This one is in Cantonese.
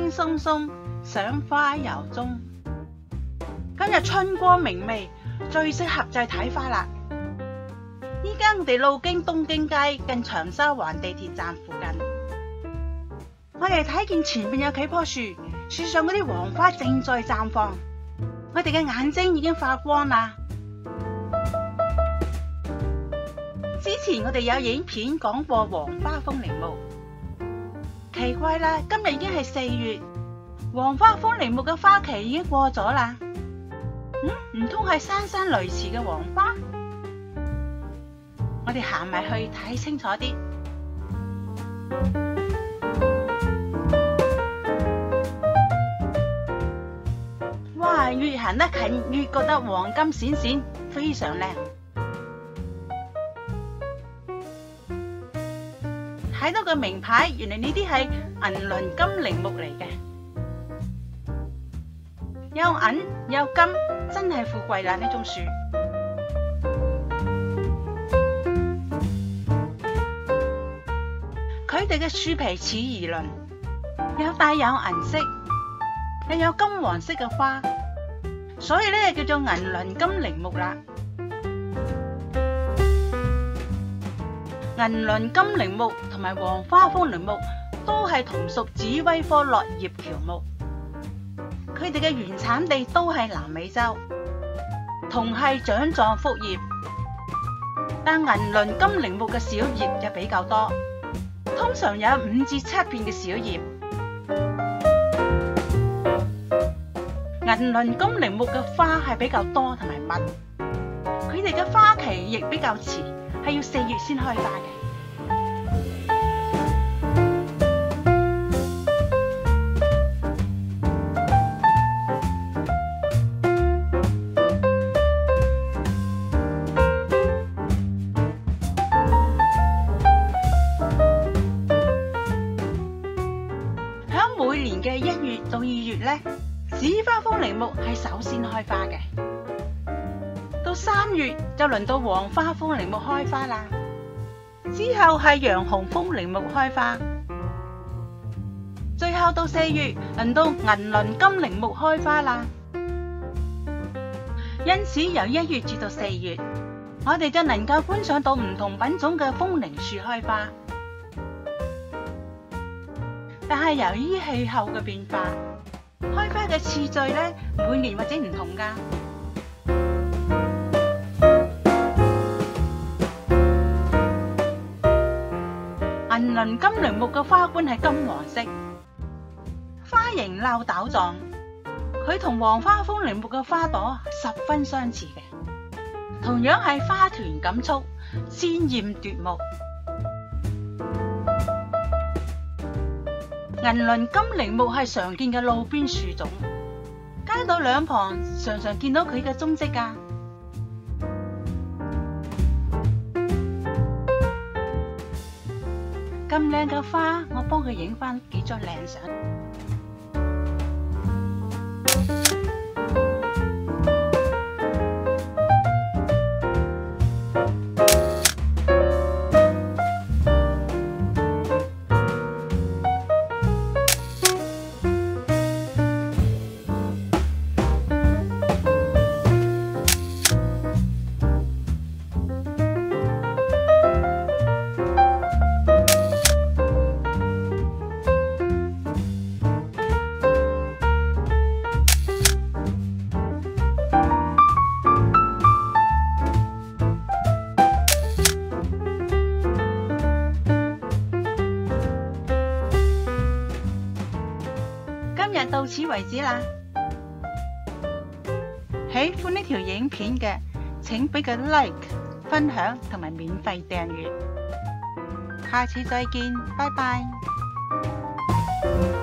輕鬆鬆，賞花遊蹤。今日春光明媚，最適合就係睇花啦。依家我哋路經東京街，近長沙灣地鐵站附近，我哋睇見前面有幾棵樹，樹上嗰啲黃花正在綻放，我哋嘅眼睛已經發光啦。之前我哋有影片講過黃花風鈴木，奇怪啦，今日已經係4月，黃花風鈴木嘅花期已經過咗啦。唔通係姍姍來遲嘅黃花？我哋行埋去睇清楚啲。哇，越行得近越覺得黃金閃閃，非常靚。睇到個名牌，原來呢啲係銀鱗金鈴木嚟嘅，有銀有金，真係富貴啦！呢種樹，佢哋嘅樹皮似魚鱗，又帶有銀色，又有金黃色嘅花，所以咧叫做銀鱗金鈴木啦。銀鱗金鈴木同埋黃花風鈴木都係同屬紫薇科落葉喬木，佢哋嘅原產地都係南美洲，同係掌狀複葉，但銀鱗金鈴木嘅小葉就比較多，通常有5至7片嘅小葉。銀鱗金鈴木嘅花係比較多同埋密，佢哋嘅花期亦比較遲，係要4月先開花嘅。響每年嘅1月到2月呢，紫花風鈴木係首先開花嘅。到3月就輪到黃花風鈴木開花啦，之後係洋紅風鈴木開花，最後到4月輪到銀鱗金鈴木開花啦。因此由1月至到4月，我哋就能夠觀賞到唔同品種嘅風鈴樹開花。但係由於氣候嘅變化，開花嘅次序呢，每年或者唔同㗎。銀鱗金鈴木嘅花冠係金黃色，花形漏斗狀，佢同黃花風鈴木嘅花朵十分相似嘅，同樣係花團錦簇，鮮豔奪目。銀鱗金鈴木係常見嘅路邊樹種，街道兩旁常常見到佢嘅蹤跡㗎。咁靚嘅花，我幫佢影返幾張靚相。今日到此為止啦！喜歡呢條影片嘅，請俾個 like、分享同埋免費訂閱。下次再見，拜拜。